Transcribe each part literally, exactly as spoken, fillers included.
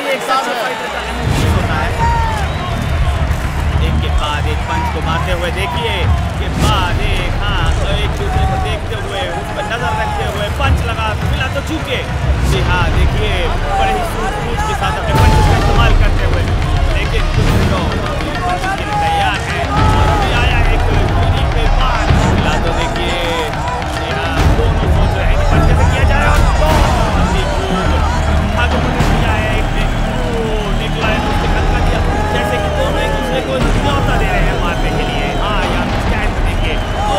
एक साथ फाइटर का होता है। एक के बाद एक पंच को मारते हुए देखिए के बाद एक, हाँ तो एक दूसरे को देखते हुए उस पर नजर रखते हुए पंच लगा मिला तो चूके। जी हाँ देखिए बड़े ही सूझबूझ के साथ अपने पंच का इस्तेमाल करते हुए, लेकिन कुछ लोग पंच के लिए तैयार है और अभी आया एक गिरी पे पार मिला तो देखिए जी हाँ दोनों सोच रहे हैं कि पंच कैसे किया जाए और बहुत ही खूब भाग दिया है एक ने निकला है उसके खतरा दिया जैसे कि दोनों एक दूसरे को न्योता दे रहे हैं मारने के लिए। हाँ यहाँ पे स्टैंड देखिए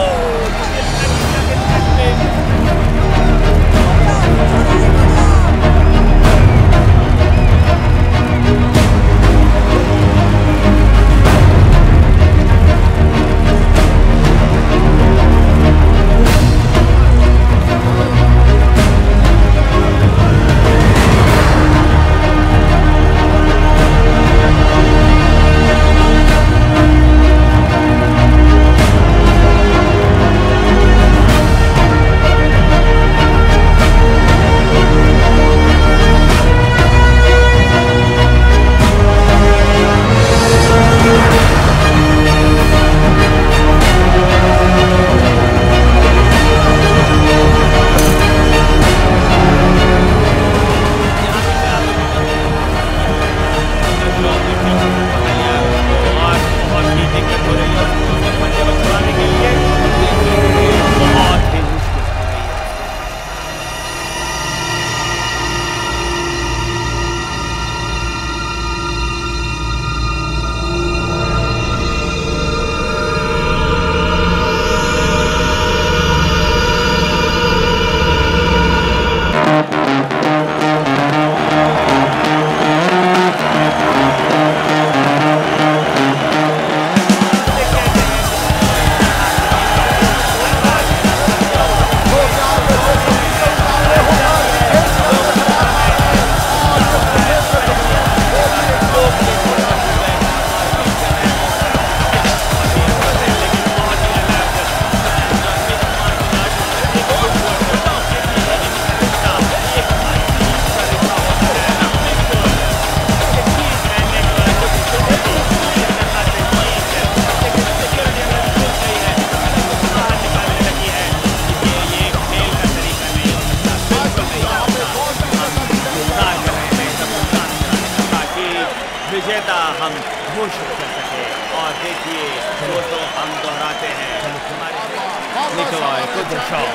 विजेता हम घोषित कर सके। और देखिए वो तो हम दोहराते हैं हमारे निकोलाई कुद्राशोव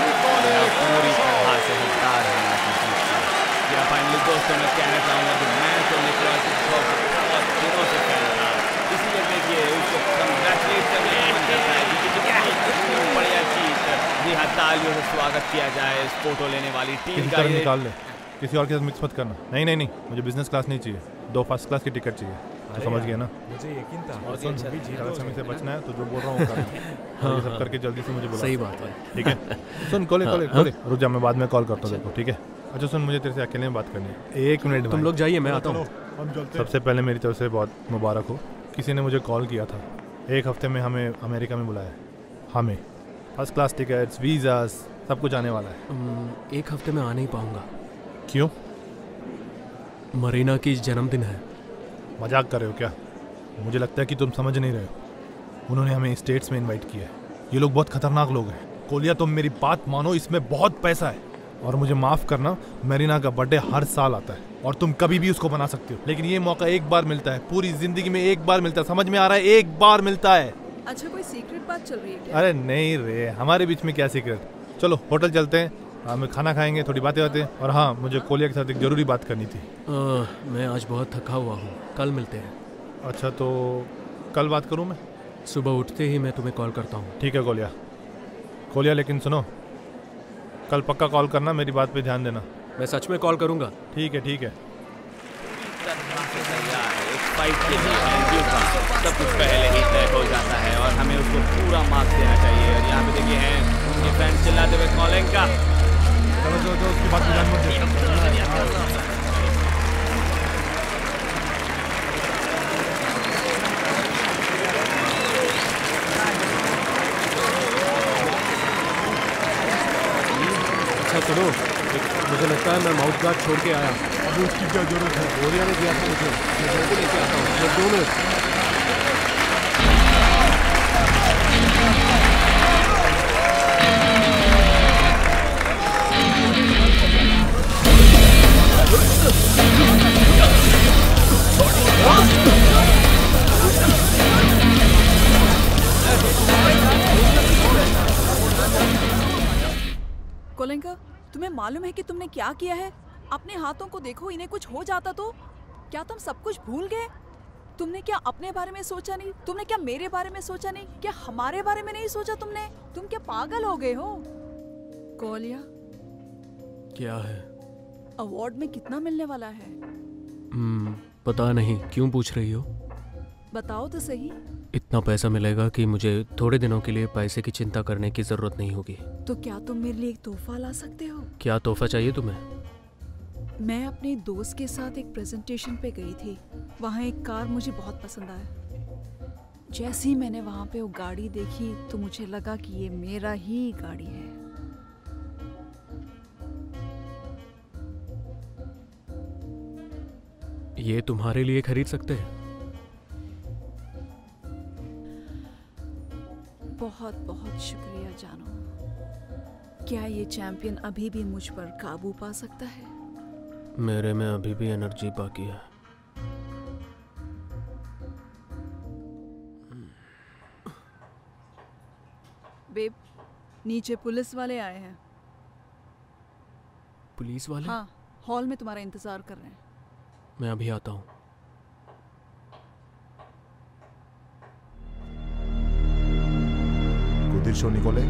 पूरी तरह से हकदार है या फाइनली दोस्तों मैं कहना चाहूँगा कि मैं तो निकोलाई कुद्राशोव बहुत दिनों से कह रहा था, इसलिए देखिए उसको कंग्रेचुलेट करने का मन करता है क्योंकि बढ़िया चीज़ जी हाँ तालियों से स्वागत किया जाए इस फोटो लेने वाली टीम का। निकाल ले, किसी और के साथ मिक्स मत करना। नहीं नहीं नहीं मुझे बिजनेस क्लास नहीं चाहिए, दो फर्स्ट क्लास की टिकट चाहिए। तो समझ गया ना, मुझे यकीन था और सुन भी ज़्यादा समय से बचना है तो जो बोल रहा हूँ हाँ, ये सब करके जल्दी से मुझे बुला। सही बात है, ठीक है। सुन कॉल कॉल कॉल रुक जा, मैं बाद में कॉल करता हूँ देखो, ठीक है। अच्छा सुन, मुझे तेरे से अकेले में बात करनी है, एक मिनट। तुम लोग जाइए, मैं आता हूँ। सबसे पहले मेरी तरफ से बहुत मुबारक हो, किसी ने मुझे कॉल किया था, एक हफ्ते में हमें अमेरिका में बुलाया, हमें फर्स्ट क्लास टिकट्स वीज़ास सब कुछ आने वाला है। एक हफ्ते में आ नहीं पाऊँगा। क्यों? मरीना की जन्मदिन है। मजाक कर रहे हो क्या? मुझे लगता है कि तुम समझ नहीं रहे हो, उन्होंने हमें स्टेट्स में इनवाइट किया है। ये लोग बहुत खतरनाक लोग हैं। कोलिया तुम मेरी बात मानो, इसमें बहुत पैसा है। और मुझे माफ़ करना, मरीना का बर्थडे हर साल आता है और तुम कभी भी उसको बना सकते हो, लेकिन ये मौका एक बार मिलता है, पूरी जिंदगी में एक बार मिलता है। समझ में आ रहा है? एक बार मिलता है। अच्छा कोई सीक्रेट बात चल रही है क्या? अरे नहीं रे, हमारे बीच में क्या सीक्रेट। चलो होटल चलते हैं, हम खाना खाएंगे, थोड़ी बातें बातें। और हाँ, मुझे कोलिया के साथ एक जरूरी बात करनी थी। आ, मैं आज बहुत थका हुआ हूँ, कल मिलते हैं। अच्छा तो कल बात करूँ मैं? सुबह उठते ही मैं तुम्हें कॉल करता हूँ। ठीक है कोलिया। कोलिया लेकिन सुनो, कल पक्का कॉल करना, मेरी बात पे ध्यान देना। मैं सच में कॉल करूँगा। ठीक है ठीक है। फाइट के लिए एलजी का सब कुछ पहले ही तय हो जाता है और हमें उसको पूरा मार्क्स देना चाहिए। और यहाँ पे देखिए हैं उनके फैंस चिल्लाते हुए कॉलिंग का। चलो जो जो उसकी बात ध्यान मत देना। अच्छा सुनो, मुझे लगता है मैं माउथ गार्ड छोड़ के आया। अब उसकी क्या जरूरत है? बोरिया ने दिया था मुझे, मैं जल्दी लेके आता हूँ। बस दो मिनट। कोलेंका, तुम्हें मालूम है कि तुमने क्या किया है? अपने हाथों को देखो, इन्हें कुछ हो जाता तो? क्या तुम सब कुछ भूल गए? तुमने क्या अपने बारे में सोचा नहीं? तुमने क्या मेरे बारे में सोचा नहीं? क्या हमारे बारे में नहीं सोचा तुमने? तुम क्या पागल हो गए हो? कोलिया, क्या है? अवार्ड में कितना मिलने वाला है? हम्म, पता नहीं। क्यों पूछ रही हो? बताओ तो सही। इतना पैसा मिलेगा कि मुझे थोड़े दिनों के लिए पैसे की चिंता करने की जरूरत नहीं होगी। तो क्या तुम मेरे लिए एक तोहफा ला सकते हो? क्या तोहफा चाहिए तुम्हें? मैं अपने दोस्त के साथ एक प्रेजेंटेशन पे गई थी। वहाँ एक कार मुझे बहुत पसंद आया। जैसे ही मैंने वहाँ पे वो गाड़ी देखी तो मुझे लगा कि ये मेरा ही गाड़ी है। ये तुम्हारे लिए खरीद सकते हैं? बहुत बहुत शुक्रिया जानो। क्या ये चैंपियन अभी भी मुझ पर काबू पा सकता है? मेरे में अभी भी एनर्जी बाकी है। बेब, नीचे पुलिस वाले आए हैं। पुलिस वाले? हाँ, हॉल में तुम्हारा इंतजार कर रहे हैं। मैं अभी आता हूँ। कुदिशो निकोले?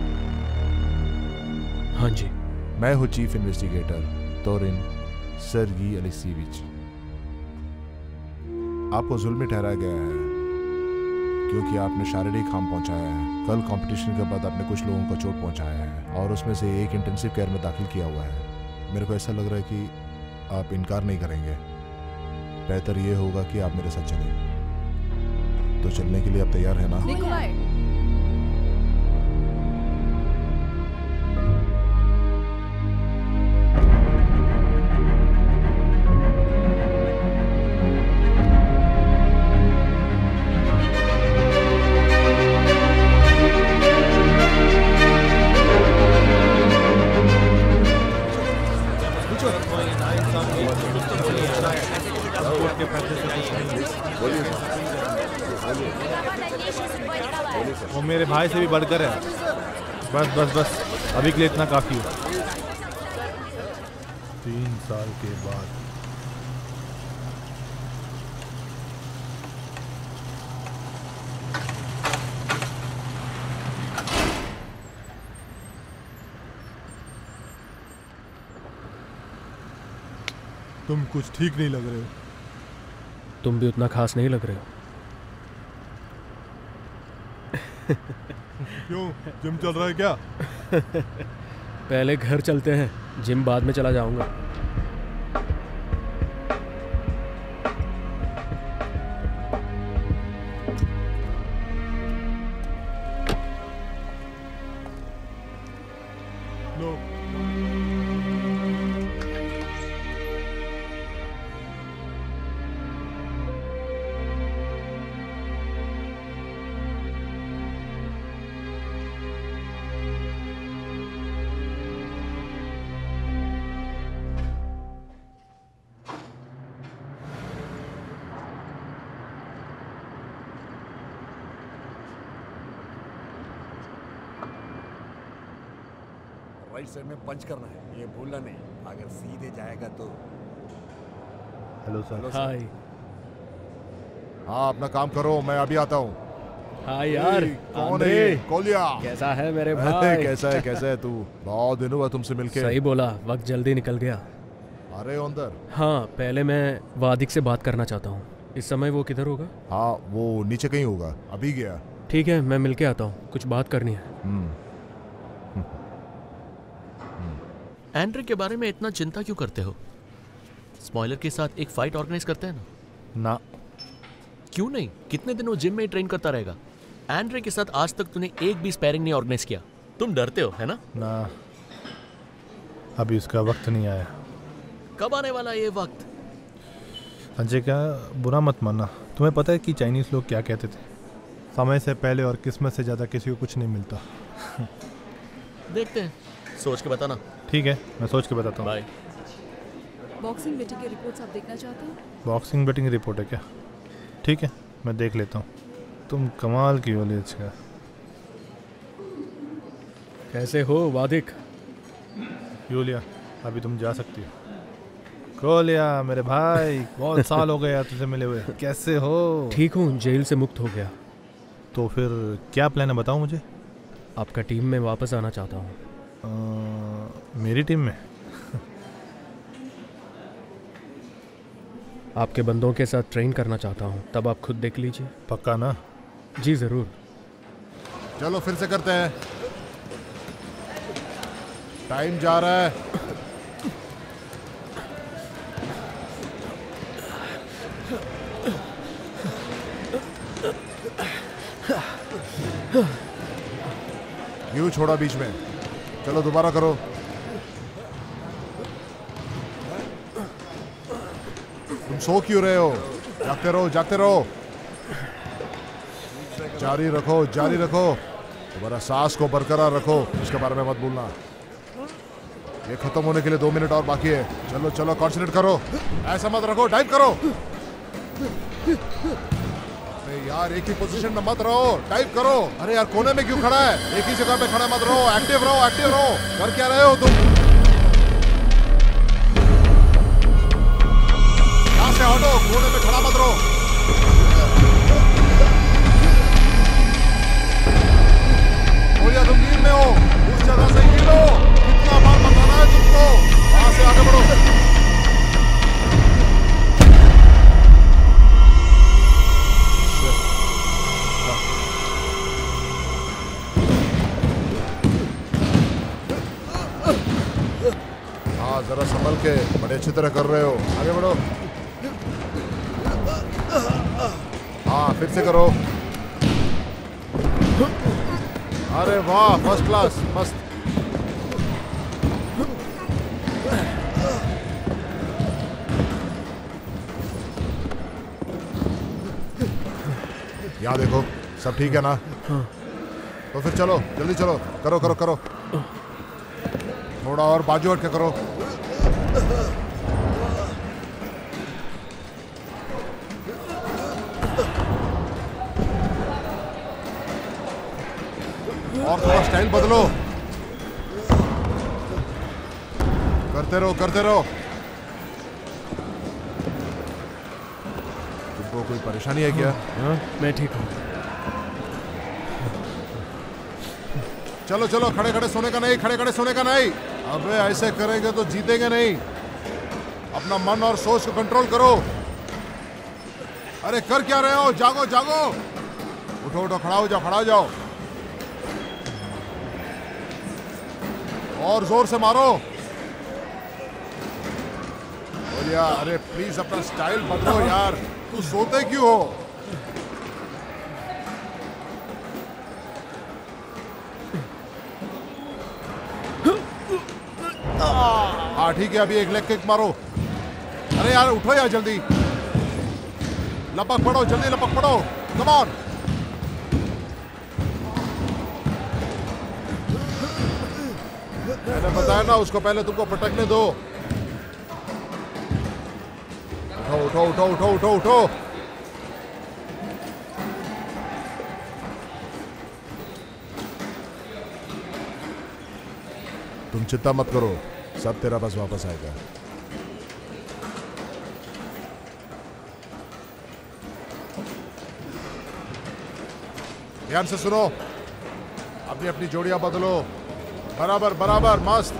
हाँ जी। मैं हूँ चीफ इन्वेस्टिगेटर तोरिन सर्गी अलेक्सीविच। आपको जुल्मी ठहराया गया है क्योंकि आपने शारीरिक हार्म पहुंचाया है। कल कंपटीशन के बाद आपने कुछ लोगों को चोट पहुंचाया है और उसमें से एक इंटेंसिव केयर में दाखिल किया हुआ है। मेरे को ऐसा लग रहा है कि आप इनकार नहीं करेंगे। बेहतर ये होगा कि आप मेरे साथ चलें। तो चलने के लिए आप तैयार हैं ना? निकोलाई, वो मेरे भाई से भी बढ़कर है। बस बस बस अभी के लिए इतना काफी है। तीन साल के बाद तुम कुछ ठीक नहीं लग रहे हो। तुम भी उतना खास नहीं लग रहे हो। क्यों, जिम चल रहा है क्या? पहले घर चलते हैं, जिम बाद में चला जाऊंगा। लो। राइट साइड में पंच करना है, ये भूलना नहीं। अगर सीधे जाएगा तो। Hello sir. हाय। हाँ, अपना काम करो, मैं अभी आता हूँ। हाय यार। कौन है ये? कोलिया। कैसा है मेरे अरे, भाई? कैसा है कैसा है तू? बहुत दिन हुआ तुमसे मिलके। सही बोला, वक्त जल्दी निकल गया। अरे अंदर। हाँ, पहले मैं वादिक से बात करना चाहता हूँ। इस समय वो किधर होगा? हाँ, वो नीचे कहीं होगा, अभी गया। ठीक है, मैं मिलके आता हूँ, कुछ बात करनी है। हम्म। एंड्रे के बारे में इतना चिंता क्यों करते हो? स्पॉइलर के साथ एक फाइट ऑर्गेनाइज करते हैं ना? ना। क्यों नहीं? कितने दिन वो जिम में ट्रेन करता रहेगा। एंड्रे के साथ आज तक तूने एक भी स्पैरिंग नहीं ऑर्गेनाइज किया। तुम डरते हो, है ना? ना। अभी उसका वक्त नहीं आया। कब आने वाला ये वक्त? संजय, क्या बुरा मत मानना, तुम्हें पता है कि चाइनीज़ लोग क्या कहते थे? समय से पहले और किस्मत से ज़्यादा किसी को कुछ नहीं मिलता। देखते हैं, सोच के बताना। ठीक है, मैं सोच के बताता हूँ। बाय। बॉक्सिंग बेटिंग के रिपोर्ट्स आप देखना चाहते हो? बॉक्सिंग बेटिंग रिपोर्ट है क्या? ठीक है, मैं देख लेता हूँ। तुम कमाल की हो लेज का। कैसे हो वादिक? यूलिया, अभी तुम जा सकती हो। कोलिया मेरे भाई, बहुत साल हो गए यार तुझसे मिले हुए। कैसे हो? ठीक हूँ, जेल से मुक्त हो गया। तो फिर क्या प्लान है, बताओ मुझे। आपका टीम में वापस आना चाहता हूँ। आ, मेरी टीम में? आपके बंदों के साथ ट्रेन करना चाहता हूँ, तब आप खुद देख लीजिए। पक्का ना? जी ज़रूर। चलो फिर से करते हैं, टाइम जा रहा है। क्यों छोड़ा बीच में? चलो दोबारा करो। तुम सो क्यों रहे हो? जागते रहो, जागते रहो। जारी रखो, जारी रखो। तुम्हारा सांस को बरकरार रखो, इसके बारे में मत भूलना। ये खत्म होने के लिए दो मिनट और बाकी है। चलो चलो, कॉन्सेंट्रेट करो, ऐसा मत रखो, डाइव करो। अरे यार, एक ही पोजीशन में मत रहो, डाइव करो। अरे यार, कोने में क्यों खड़ा है? एक ही जगह पे खड़ा मत रहो, एक्टिव रहो, एक्टिव रहो। कर क्या रहे हो तुम? यहां से हटो, कोने में खड़ा मत रहो। बोलिया, तुम नींद में हो, उस जगह से हिलो। कितना बार बताना है तुमको? वहां से आगे बढ़ो। हाँ, जरा संभल के, बड़े अच्छी तरह कर रहे हो। आगे बढ़ो। हाँ, फिर से करो। अरे वाह, फर्स्ट क्लास, मस्त। यहाँ देखो, सब ठीक है ना? तो फिर चलो, जल्दी चलो, करो करो करो। थोड़ा और बाजू हट के करो। और थोड़ा स्टाइल बदलो। करते रहो, करते रहो। तुमको कोई परेशानी है क्या? हाँ, मैं ठीक हूँ। चलो चलो, खड़े खड़े सोने का नहीं, खड़े खड़े सोने का नहीं। अबे ऐसे करेंगे तो जीतेंगे नहीं। अपना मन और सोच को कंट्रोल करो। अरे कर क्या रहे हो? जागो जागो, उठो उठो, खड़ा हो जाओ, खड़ा हो जाओ। और जोर से मारो। और यार, अरे प्लीज अपना स्टाइल बदलो यार, तू सोते क्यों हो? हाँ ठीक है, अभी एक लेग किक मारो। अरे यार उठो यार, जल्दी लपक पड़ो, जल्दी लपक पड़ो, कम ऑन। मैंने बताया ना, उसको पहले तुमको पटकने दो। उठो उठो उठो उठो उठो उठो। तुम चिंता मत करो, सब तेरा पास वापस आएगा। ध्यान से सुनो, अपनी अपनी जोड़ियां बदलो। बराबर बराबर, मस्त।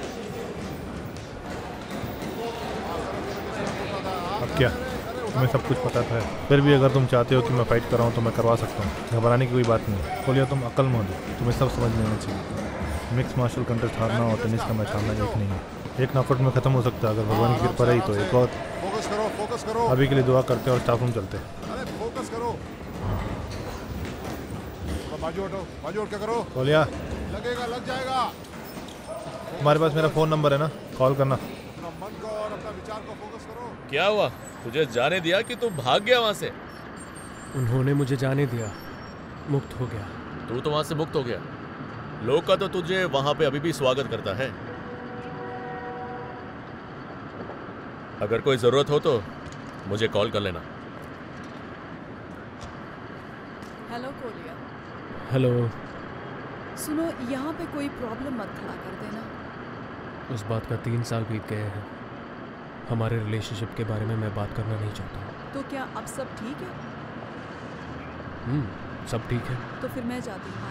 अब क्या, तुम्हें सब कुछ पता था, फिर भी अगर तुम चाहते हो कि मैं फाइट कराऊं तो मैं करवा सकता हूँ। घबराने की कोई बात नहीं। बोलिए, तुम अक्लमंद हो, तुम्हें सब समझ लेना चाहिए। मिक्स मार्शल कंटेस्ट हारना और टेनिस का मैच हारना एक नहीं है। एक नॉकआउट में खत्म हो सकता है, अगर भगवान की कृपा रही तो एक और। फोकस करो, फोकस करो। अभी के लिए दुआ करते हैं और स्टाफ रूम चलते हैं। अरे फोकस करो, बाजू हटो, बाजू हट के करो। बोलिया, लगेगा, लग जाएगा। तुम्हारे पास मेरा फ़ोन नंबर है ना, कॉल करना। अपना मन को और अपना विचार को फोकस करो। क्या हुआ? तुझे जाने दिया कि तू भाग गया वहां से? उन्होंने मुझे जाने दिया, मुक्त हो गया। तू तो वहां से मुक्त हो गया। लोग का तो तुझे वहां पे अभी भी स्वागत करता है। अगर कोई जरूरत हो तो मुझे कॉल कर लेना। Hello Kolya. हेलो। सुनो, यहाँ पे कोई प्रॉब्लम मत खड़ा कर देना। उस बात का तीन साल बीत गए हैं। हमारे रिलेशनशिप के बारे में मैं बात करना नहीं चाहता। तो क्या अब सब ठीक है? हम्म सब ठीक है। तो फिर मैं जाती हूँ।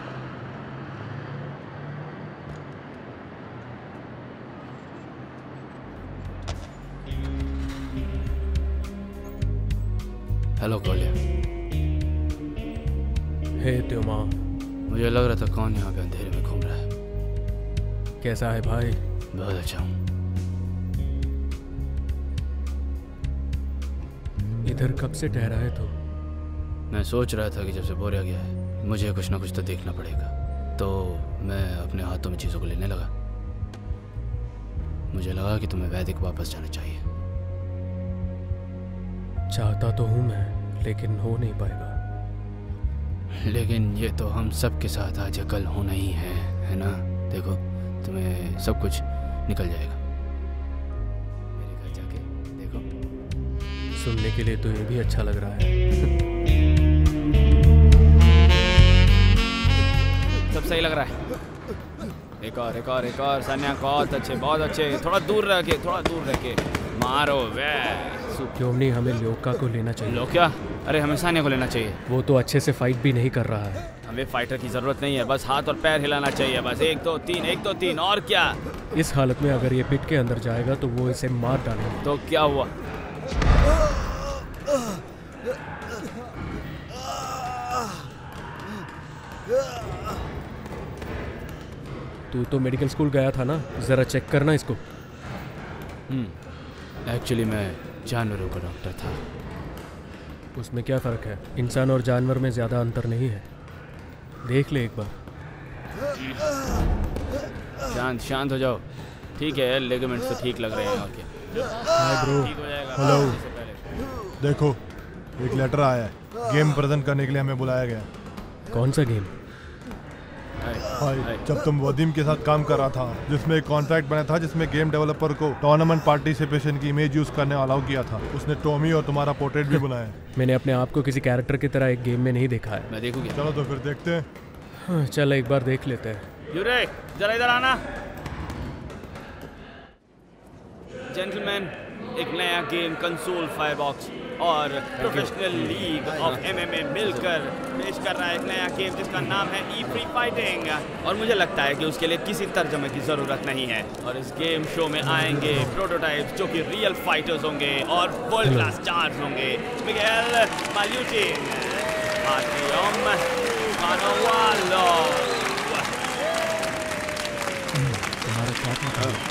Hello Kolya. Hey Tyoma. मुझे लग रहा था कौन यहाँ पे अंधेरे में घूम रहा है। कैसा है भाई? बहुत अच्छा हूँ। इधर कब से ठहरा है तो? मैं सोच रहा था कि जब से बोरिया गया है मुझे कुछ ना कुछ तो देखना पड़ेगा, तो मैं अपने हाथों में चीज़ों को लेने लगा। मुझे लगा कि तुम्हें वैदिक वापस जाना चाहिए। चाहता तो हूँ मैं, लेकिन हो नहीं पाएगा। लेकिन ये तो हम सब के साथ आज या कल होना ही है, है ना? देखो, तुम्हें सब कुछ निकल जाएगा। मेरे घर जाके देखो। सुनने के लिए तो ये भी अच्छा लग रहा है। सब सही लग रहा है। एक और एक और एक और सन्या, बहुत अच्छे बहुत अच्छे। थोड़ा दूर रह के थोड़ा दूर रह के मारो। वे क्यों नहीं, हमें लोका को लेना चाहिए। लो क्या? अरे हमें सानिया को लेना चाहिए। वो तो अच्छे से फाइट भी नहीं कर रहा है। हमें फाइटर की जरूरत नहीं है, बस हाथ और पैर हिलाना चाहिए। बस एक दो तीन, एक दो तीन, और क्या? इस हालत में अगर ये पिट के अंदर जाएगा तो वो इसे मार डालेगा। तो क्या हुआ? तू तो मेडिकल स्कूल गया था ना, जरा चेक करना इसको। हम्म एक्चुअली मैं जानवरों का डॉक्टर था। उसमें क्या फ़र्क है? इंसान और जानवर में ज़्यादा अंतर नहीं है। देख ले एक बार। शांत शांत हो जाओ। ठीक है, लिगामेंट्स तो ठीक लग रहे हैं। और क्या? Hi bro. ठीक हो जाएगा। हेलो। इससे पहले। देखो, एक लेटर आया है। गेम प्रेजेंट करने के लिए हमें बुलाया गया। कौन सा गेम? हाय, जब तुम वदीम के साथ काम कर रहा था, जिसमें एक कॉन्ट्रैक्ट बना था जिसमें गेम डेवलपर को टूर्नामेंट पार्टिसिपेशन की इमेज यूज करने अलाउ किया था। उसने टॉमी और तुम्हारा पोर्ट्रेट भी बनाया। मैंने अपने आप को किसी कैरेक्टर की तरह एक गेम में नहीं देखा है। मैं देखूंगी। चलो तो फिर देखते हैं। हाँ, चल एक बार देख लेते हैं। यूरे, जरा इधर आना। जेंटलमैन, एक नया गेम कंसोल फायरबॉक्स और प्रोफेशनल लीग ऑफ एमएमए मिलकर पेश कर रहा है एक नया गेम जिसका नाम है ई फ्री फाइटिंग। और मुझे लगता है कि उसके लिए किसी तर्जमे की ज़रूरत नहीं है। और इस गेम शो में आएंगे प्रोटोटाइप्स जो कि रियल फाइटर्स होंगे और वर्ल्ड क्लास स्टार्स होंगे। मिगेल माल्यूटिन, आर्टियम कानोवालो। तुम्हारे साथ में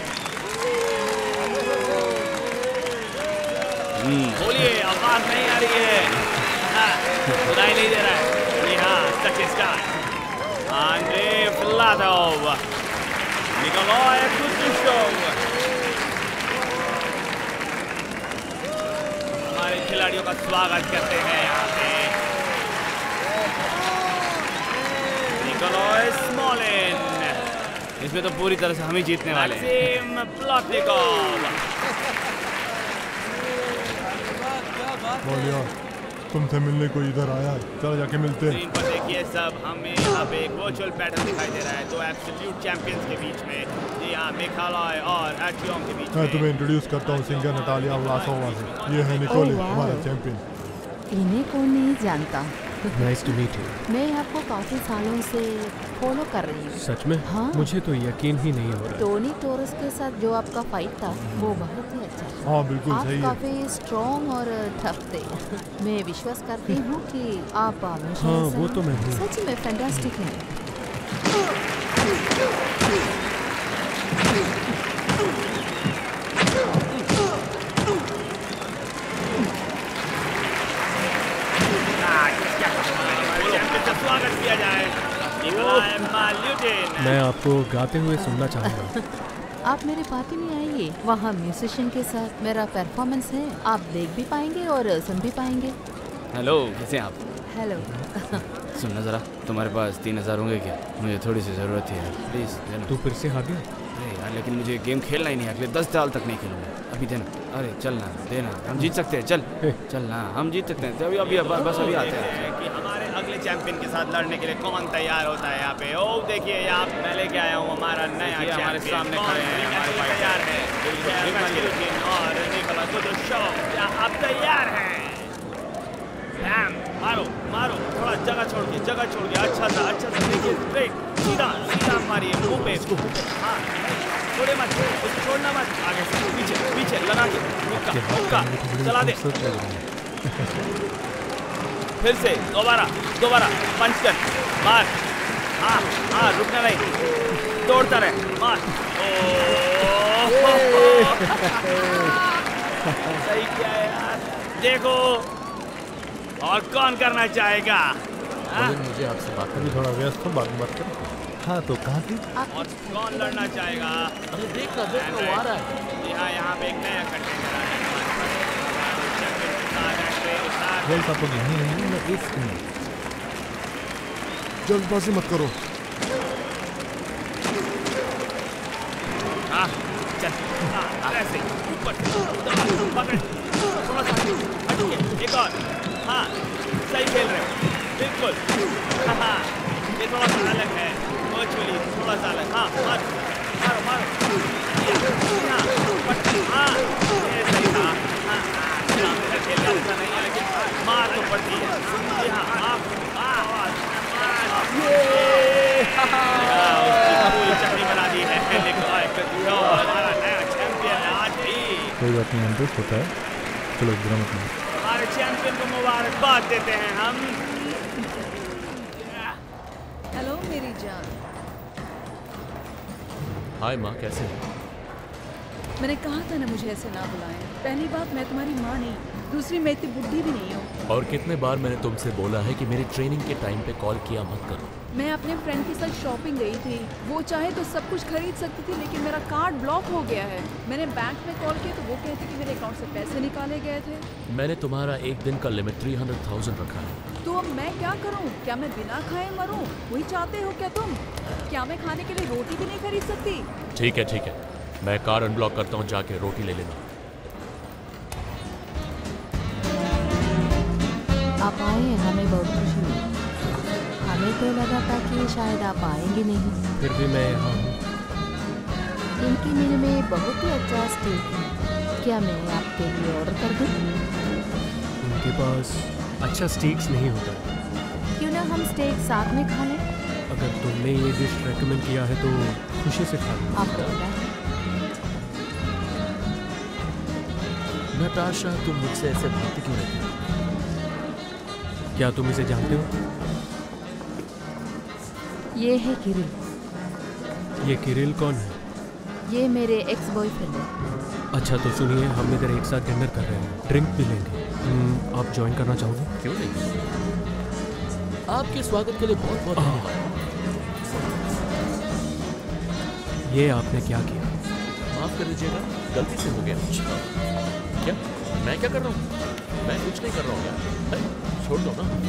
बोलिए, आवाज नहीं आ रही है। सुनाई नहीं दे रहा है। जी हाँ, सच star Andrei Filadov, Nikolai Kutushov. हमारे खिलाड़ियों का स्वागत करते हैं यहाँ पे। निकोलाई स्मॉलिन, इसमें तो पूरी तरह से हम ही जीतने वाले हैं। बोलियो, तुमसे मिलने को इधर आया है। चलो जाके मिलते हैं। स्क्रीन पर देखिए सब, हमें यहाँ पे एक वर्चुअल बैटल दिखाई दे रहा है दो एब्सोल्यूट चैंपियंस के बीच में। जी हाँ, मिखालॉय और आर्टियम के बीच मैं में। तुम्हें इंट्रोड्यूस करता हूँ सिंगर नटालिया व्लासोवा से। ये है निकोले, हमारा चैंपियन। इन्हें कौन नहीं जानता। Nice to meet you. मैं आपको काफी सालों से फॉलो कर रही हूँ। सच में? हाँ। मुझे तो यकीन ही नहीं हो रहा। टोनी टोरस के साथ जो आपका फाइट था वो बहुत ही अच्छा था। हाँ बिल्कुल आप सही है। काफी स्ट्रॉन्ग और टफ थे। मैं विश्वास करती हूँ कि आप हमेशा हाँ, ऐसा- वो तो मैं हूँ। सच में फैंटास्टिक है। स्वागत किया जाए। Nikolai Malyutin Putin. मैं आपको गाते हुए सुनना चाहूँगा। आप मेरे पार्टी में आइए, वहाँ म्यूजिशियन के साथ मेरा परफॉर्मेंस है, आप देख भी पाएंगे और सुन भी पाएंगे। हेलो, कैसे हैं आप? हेलो। सुनना ज़रा, तुम्हारे पास तीन हज़ार होंगे क्या? मुझे थोड़ी सी ज़रूरत थी यार, प्लीज़ देना। तू फिर से हार गया? अरे यार, लेकिन मुझे गेम खेलना ही नहीं, अगले दस साल तक नहीं खेलूँगा। अभी देना, अरे चल ना, देना, हम जीत सकते हैं, चल चल ना, हम जीत सकते हैं। अभी अभी बस अभी आते हैं कि हमारे अगले चैंपियन के साथ लड़ने के लिए कौन तैयार होता है यहाँ पे। ओ देखिए, यहाँ मैं लेके आया हूँ हमारा नया चैंपियन। हमारे सामने खड़े हैं, हमारे तैयार है और निकोलस कुदुशोव, क्या आप तैयार हैं? बैम, मारो मारो, थोड़ा जगह छोड़ के जगह छोड़ के, अच्छा सा अच्छा सा, देखिए स्ट्रेट सीधा सीधा मारिए मुंह पे इसको। हाँ, छोड़े मत, उसको छोड़ना मत, आगे से पीछे पीछे लगा के मुक्का मुक्का चला दे। फिर से दोबारा दोबारा पंच कर, मार। हाँ हाँ, रुकना नहीं, दौड़ता रहे, मार। सही क्या है यार, देखो। और कौन करना चाहेगा? मुझे आपसे बात अभी थोड़ा व्यस्त हूँ, बाद में बात करें। हाँ, तो कहाँ थी? और कौन लड़ना चाहेगा? अरे देख ना देख ना, वो आ रहा है। यहाँ यहाँ पे एक नया कंटेंडर आ है। वेल साहब को यहीं नहीं, मैं इस जल्दबाजी मत करो। हाँ चल, हाँ ऐसे ऊपर पकड़, थोड़ा सा हटके, एक और। हाँ सही खेल रहे हो, बिल्कुल। हाँ हाँ, ये थोड़ा सा अलग है, वर्चुअली थोड़ा सा अलग। हाँ मारो मारो मारो, हाँ हाँ, ये सही था। हाँ हाँ, मेरा खेल का ऐसा नहीं है, लेकिन मार तो पड़ती है। जी हाँ, आप चटनी बना दी है। हमारा नया चैंपियन आज ही। कोई बात नहीं, हम होता है, चलो बुरा मत मानो। हमारे चैंपियन को मुबारकबाद देते हैं हम। हेलो मेरी जान। हाय माँ, कैसे हैं? मैंने कहा था ना मुझे ऐसे ना बुलाएं। पहली बात, मैं तुम्हारी माँ नहीं, दूसरी मैं इतनी बुद्धि भी नहीं हूँ। और कितने बार मैंने तुमसे बोला है कि मेरी ट्रेनिंग के टाइम पे कॉल किया मत करो। मैं अपने फ्रेंड के साथ शॉपिंग गई थी, वो चाहे तो सब कुछ खरीद सकती थी, लेकिन मेरा कार्ड ब्लॉक हो गया है। मैंने बैंक में कॉल किया तो वो कहते कि मेरे अकाउंट से पैसे निकाले गए थे। मैंने तुम्हारा एक दिन का लिमिट थ्री हंड्रेड थाउजेंड रखा है। तो अब मैं क्या करूँ? क्या मैं बिना खाए मरूँ? वही चाहते हो क्या तुम? क्या मैं खाने के लिए रोटी भी नहीं खरीद सकती? ठीक है ठीक है, मैं कार अनब्लॉक करता हूँ, जाके रोटी ले लेना। आप आए, हमें बहुत खुशी हुई। हमें तो लगा था कि शायद आप आएंगे नहीं। फिर भी मैं यहाँ हूँ। इनकी मील में बहुत ही अच्छा स्टेक है, क्या मैं आपके लिए ऑर्डर कर दूँ? उनके पास अच्छा स्टीक्स नहीं होता। क्यों ना हम स्टेक साथ में खा लें? अगर तुमने ये डिश रेकमेंड किया है तो खुशी से खा लो। आप बताएं। नताशा, तुम मुझसे ऐसे भागती क्यों रहती हो? क्या तुम इसे जानते हो? ये है किरिल। ये किरिल कौन है? ये मेरे एक्स बॉयफ्रेंड है। अच्छा तो सुनिए, हम इधर एक साथ डिनर कर रहे हैं, ड्रिंक भी लेंगे। हम्म, आप ज्वाइन करना चाहोगे? क्यों नहीं? आपके स्वागत के लिए बहुत बहुत धन्यवाद। ये आपने क्या किया? माफ कर दीजिएगा, गलती से हो गया। क्या मैं क्या कर रहा हूँ? मैं कुछ नहीं कर रहा हूँ यार, छोड़ दो ना।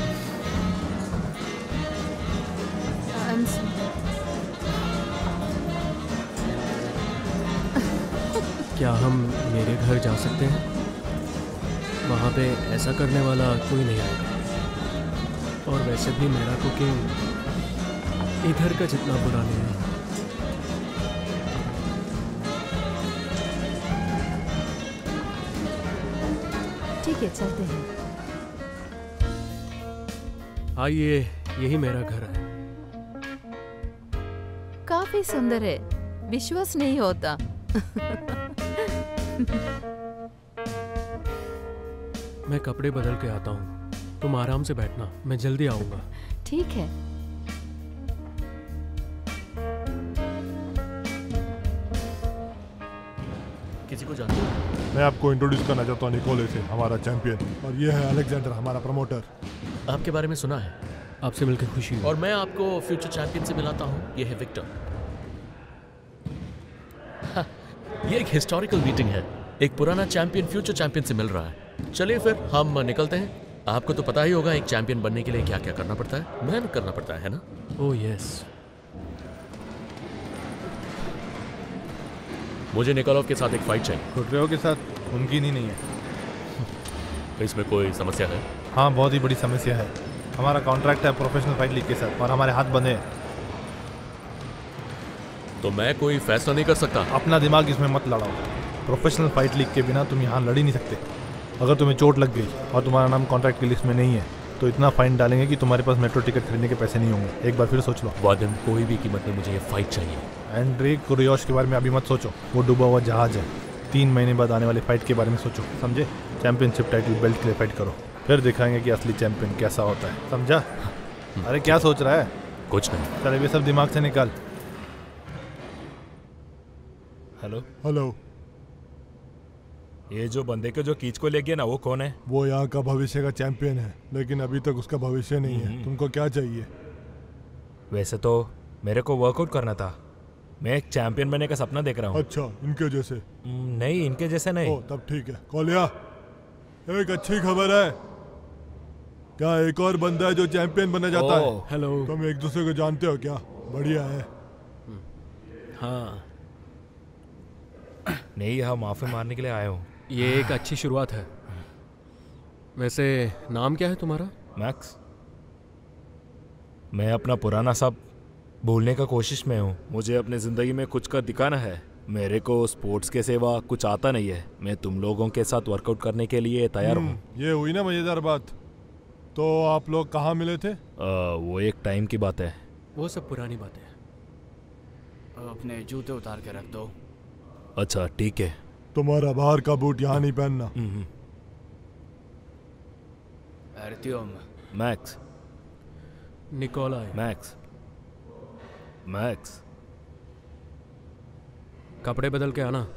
क्या हम मेरे घर जा सकते हैं? वहाँ पे ऐसा करने वाला कोई नहीं आएगा। और वैसे भी मेरा कुकिंग इधर का जितना बुरा नहीं है। ठीक है, चलते हैं। आइए, यही मेरा घर है। काफी सुंदर है, विश्वास नहीं होता। मैं कपड़े बदल के आता हूँ, तुम आराम से बैठना, मैं जल्दी आऊँगा। ठीक है। किसी को जानते हो? मैं आपको इंट्रोड्यूस करना चाहता हूँ निकोले से, हमारा चैंपियन, और ये है अलेक्जेंडर, हमारा प्रमोटर। आपके बारे में सुना है, आपसे मिलकर खुशी हुई। और मैं आपको फ्यूचर चैंपियन से मिलाता हूँ। ये है विक्टर। हाँ, ये एक हिस्टोरिकल मीटिंग है। एक पुराना चैंपियन फ्यूचर चैंपियन से मिल रहा है। चलिए फिर हम निकलते हैं। आपको तो पता ही होगा एक चैंपियन बनने के लिए क्या क्या करना पड़ता है। मेहनत करना पड़ता है, है ना? Oh yes. मुझे निकोलॉव के साथ एक फाइट चाहिए। कुर्रेओ के साथ? मुमकिन ही नहीं है। इसमें कोई समस्या है? हाँ, बहुत ही बड़ी समस्या है। हमारा कॉन्ट्रैक्ट है प्रोफेशनल फाइट लीग के साथ और हमारे हाथ बंधे हैं। तो मैं कोई फैसला नहीं कर सकता? अपना दिमाग इसमें मत लड़ाओ। प्रोफेशनल फाइट लीग के बिना तुम यहाँ लड़ ही नहीं सकते। अगर तुम्हें चोट लग गई और तुम्हारा नाम कॉन्ट्रैक्ट की लिस्ट में नहीं है तो इतना फाइन डालेंगे कि तुम्हारे पास मेट्रो टिकट खरीदने के पैसे नहीं होंगे। एक बार फिर सोच लो। वादन, कोई भी कीमत में मुझे ये फाइट चाहिए। एंड्रे कुरियोश के बारे में अभी मत सोचो, वो डूबा हुआ जहाज है। तीन महीने बाद आने वाली फाइट के बारे में सोचो, समझे? चैंपियनशिप टाइटल बेल्ट के लिए फाइट करो, फिर दिखाएंगे कि असली चैंपियन कैसा होता है, समझा? अरे क्या सोच रहा है? कुछ नहीं। चल ये सब दिमाग से निकाल। Hello hello. ये जो बंदे को जो कीच को ले गया ना, वो कौन है? वो यहाँ का भविष्य का चैंपियन है, लेकिन अभी तक उसका भविष्य नहीं है। तुमको क्या चाहिए? वैसे तो मेरे को वर्कआउट करना था। मैं एक चैंपियन बनने का सपना देख रहा हूँ। अच्छा, इनके जैसे? नहीं, इनके जैसे नहीं। ओ, तब ठीक है। कोलिया, एक अच्छी खबर है। क्या एक और बंदा है जो चैंपियन बनना चाहता है? हेलो। तुम एक दूसरे को जानते हो क्या? बढ़िया है। हाँ, नहीं, यहाँ माफी मारने के लिए आया हूँ। ये एक अच्छी शुरुआत है। वैसे नाम क्या है तुम्हारा? मैक्स। मैं अपना पुराना सब भूलने का कोशिश में हूँ। मुझे अपने ज़िंदगी में कुछ कर दिखाना है। मेरे को स्पोर्ट्स के सिवा कुछ आता नहीं है। मैं तुम लोगों के साथ वर्कआउट करने के लिए तैयार हूँ। ये हुई ना मज़ेदार बात। तो आप लोग कहाँ मिले थे? आ, वो एक टाइम की बात है। वो सब पुरानी बातें हैं। अपने जूते उतार के रख दो। अच्छा ठीक है। तुम्हारा बाहर का बूट यहाँ नहीं पहनना। Artyom. Max. Nikolai. Max. Max. कपड़े बदल के आना।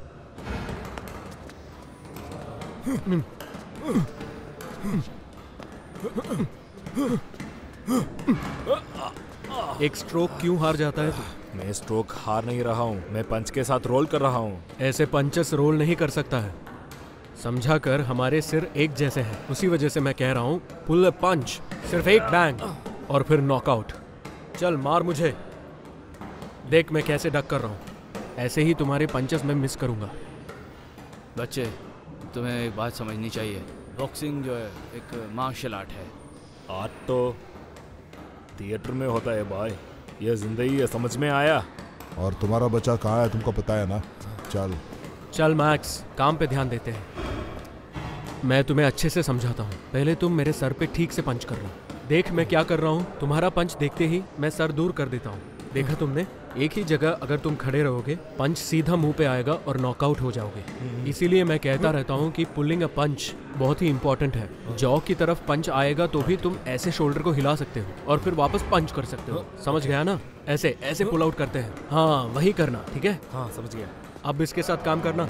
एक स्ट्रोक क्यों हार जाता है तू? मैं स्ट्रोक हार नहीं रहा हूँ, मैं पंच के साथ रोल कर रहा हूँ। ऐसे पंचेस रोल नहीं कर सकता है, समझा कर। हमारे सिर एक जैसे हैं, उसी वजह से मैं कह रहा हूँ पुल पंच, सिर्फ एक बैंग और फिर नॉकआउट। चल मार मुझे, देख मैं कैसे डक कर रहा हूँ। ऐसे ही तुम्हारे पंचेस मैं मिस करूँगा। बच्चे, तुम्हें एक बात समझनी चाहिए। बॉक्सिंग जो है एक मार्शल आर्ट है। आर्ट तो थिएटर में होता है भाई, ये जिंदगी है, समझ में आया? और तुम्हारा बच्चा कहाँ है तुमको पता है ना? चल चल मैक्स, काम पे ध्यान देते हैं। मैं तुम्हें अच्छे से समझाता हूँ, पहले तुम मेरे सर पे ठीक से पंच कर लो। देख मैं क्या कर रहा हूँ, तुम्हारा पंच देखते ही मैं सर दूर कर देता हूँ। देखा तुमने? एक ही जगह अगर तुम खड़े रहोगे, पंच सीधा मुंह पे आएगा और नॉकआउट हो जाओगे। इसीलिए मैं कहता रहता हूँ कि पुलिंग अ पंच बहुत ही इंपॉर्टेंट है। जॉ की तरफ पंच आएगा तो भी तुम ऐसे शोल्डर को हिला सकते हो और फिर वापस पंच कर सकते हो। समझ गया ना? ऐसे ऐसे पुल आउट करते हैं। हाँ वही करना, ठीक है? हाँ समझ गया। अब इसके साथ काम करना।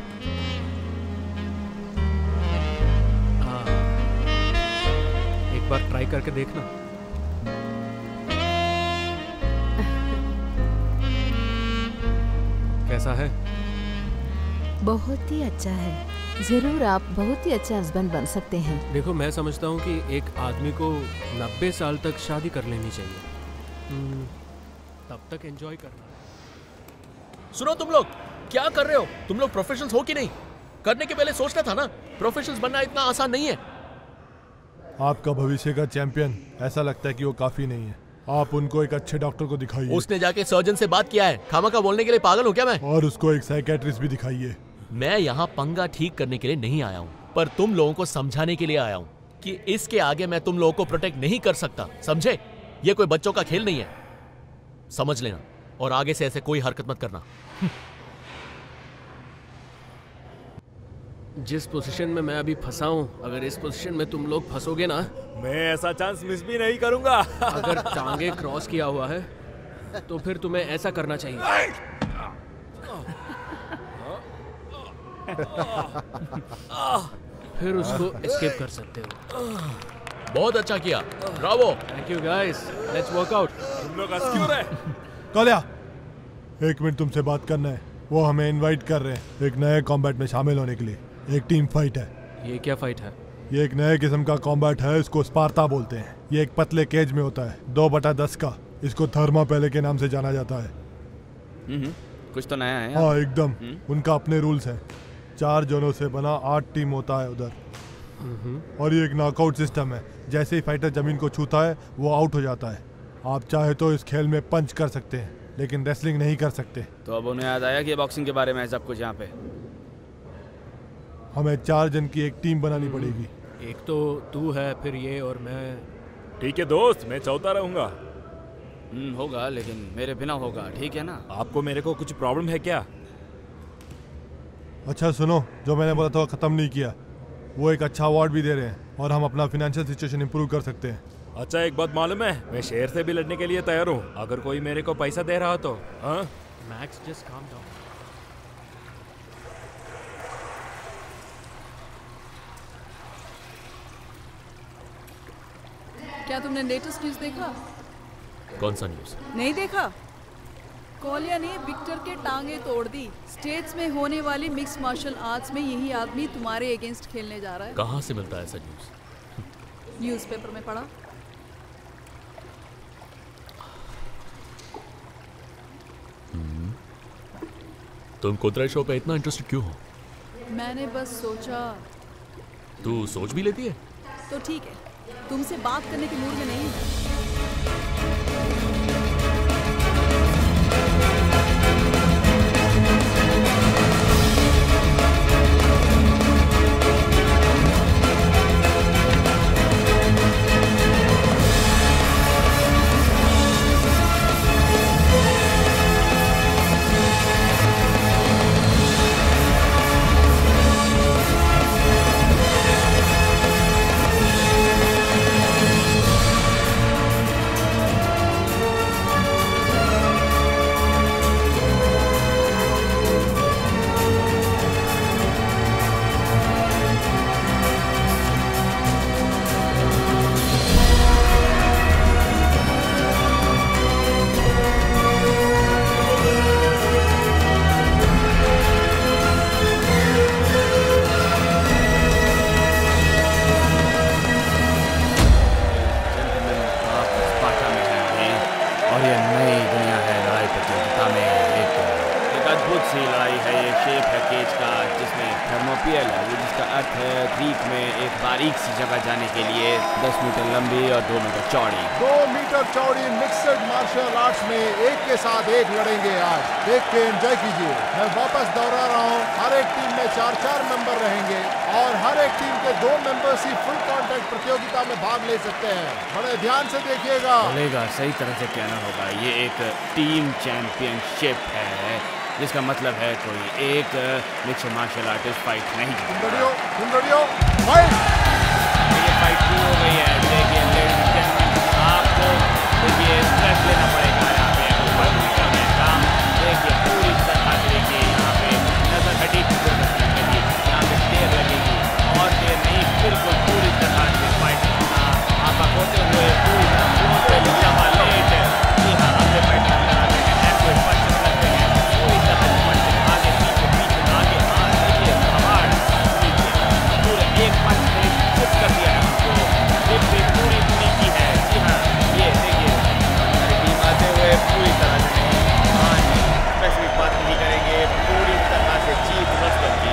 हाँ, एक बार ट्राई करके देखना। कैसा है? बहुत ही अच्छा है। जरूर आप बहुत ही अच्छा हस्बैंड बन सकते हैं। देखो मैं समझता हूँ कि एक आदमी को नब्बे साल तक शादी कर लेनी चाहिए, तब तक एंजॉय करना। सुनो तुम लोग, क्या कर रहे हो? तुम लोग प्रोफेशनल्स हो कि नहीं? करने के पहले सोचना था ना, प्रोफेशनल्स बनना इतना आसान नहीं है। आपका भविष्य का चैंपियन, ऐसा लगता है कि वो काफी नहीं है। आप उनको एक अच्छे डॉक्टर को दिखाइए। उसने जाके सर्जन से बात किया है। खामा का बोलने के लिए पागल हूँ क्या मैं? और उसको एक साइकेट्रिस्ट भी दिखाइए। मैं यहाँ पंगा ठीक करने के लिए नहीं आया हूँ, पर तुम लोगों को समझाने के लिए आया हूँ कि इसके आगे मैं तुम लोगों को प्रोटेक्ट नहीं कर सकता, समझे? ये कोई बच्चों का खेल नहीं है, समझ लेना। और आगे से ऐसे कोई हरकत मत करना। जिस पोजीशन में मैं अभी फंसा हूँ, अगर इस पोजीशन में तुम लोग फंसोगे ना, मैं ऐसा चांस मिस भी नहीं करूंगा। अगर टांगे क्रॉस किया हुआ है तो फिर तुम्हें ऐसा करना चाहिए। फिर उसको एस्केप कर सकते हो। बहुत अच्छा किया, bravo. Thank you guys, let's work out. तुम लोग अस्क्योर है। कोलिया, एक मिनट तुमसे बात करना है। वो हमें इनवाइट कर रहे हैं एक नए कॉम्बैट में शामिल होने के लिए। एक टीम फाइट है। ये क्या फाइट है? ये एक नए किस्म का कॉम्बैट है, इसको स्पार्ता बोलते हैं। ये एक पतले केज में होता है, दो बटा दस का। इसको थर्मापेले के नाम से जाना जाता है। हम्म, कुछ तो नया है। हाँ एकदम। उनका अपने रूल्स हैं। चार जोनों से बना आठ टीम होता है उधर। और ये एक नॉकआउट सिस्टम है। जैसे ही फाइटर जमीन को छूता है वो आउट हो जाता है। आप चाहे तो इस खेल में पंच कर सकते हैं, लेकिन रेसलिंग नहीं कर सकते। तो अब उन्हें याद आया कि बॉक्सिंग के बारे में है सब कुछ यहाँ पे। हमें चार जन की एक टीम बनानी पड़ेगी। एक तो तू है, फिर ये और मैं। ठीक है दोस्त, मैं चौथा रहूंगा। हम्म, होगा, लेकिन मेरे बिना होगा, ठीक है ना? आपको मेरे को कुछ प्रॉब्लम है क्या? अच्छा सुनो, जो मैंने बोला था वो खत्म नहीं किया। वो एक अच्छा अवार्ड भी दे रहे हैं और हम अपना फाइनेंशियल सिचुएशन इंप्रूव कर सकते हैं। अच्छा, एक बात मालूम है, मैं शेर से भी लड़ने के लिए तैयार हूँ, अगर कोई मेरे को पैसा दे रहा तो। हाँ मैक्स, जस्ट काम डाउन। क्या तुमने लेटेस्ट न्यूज देखा? कौन सा न्यूज? नहीं देखा? कोलिया ने विक्टर के टांगे तोड़ दी। स्टेट्स में होने वाली मिक्स मार्शल आर्ट्स में यही आदमी तुम्हारे अगेंस्ट खेलने जा रहा है। कहाँ से मिलता है ऐसा न्यूज? न्यूज़पेपर में पढ़ा। तुम कोतरा शो पे इतना इंटरेस्टेड क्यों हो? मैंने बस सोचा। तू सोच भी लेती है? तो ठीक है, तुमसे बात करने के मूड में नहीं हूं। एंजॉय कीजिए। मैं वापस दोहरा रहा हूँ, हर एक टीम में चार चार मेंबर रहेंगे और हर एक टीम के दो मेंबर्स ही फुल कांटेक्ट प्रतियोगिता में भाग ले सकते हैं। बड़े ध्यान से देखिएगा। बोलेगा, सही तरह से कहना होगा। ये एक टीम चैंपियनशिप है, जिसका मतलब है कोई एक मिक्स्ड मार्शल आर्टिस्ट फाइट नहीं। तुम रेडी हो? तुम रेडी हो? फाइट! ये फाइट शुरू हो गई है। देखिए लेडीज एंड जेंटलमैन, आपको देखिए स्ट्रेस लेना पड़ेगा यहाँ पे ऊपर करने का। देखिए पूरी तरह देखिए यहाँ पे नजर हटी के लिए यहाँ पे देर लगेगी और देर नहीं, बिल्कुल पूरी तरह से फाइट आप होते हुए पूरी तरह फ्लोर पे जमा लेट। जी हाँ, अपने फाइट अंदर आते हैं, ऐसे पंच करते हैं पूरी तरह से पंच आगे पीछे पीछे आगे। हाँ देखिए कमाल, पूरे एक पंच में शिफ्ट कर दिया है उसको। एक भी पूरी पूरी की है। जी हाँ, ये देखिए हमारी टीम आते हुए पूरी तरह से हाँ जी स्पेसिफिक बात नहीं करेंगे, पूरी तरह से जीत मस्तर की।